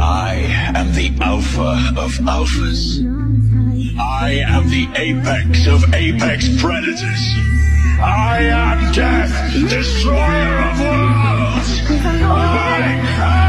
I am the alpha of alphas. I am the apex of apex predators. I am death, destroyer of worlds. I am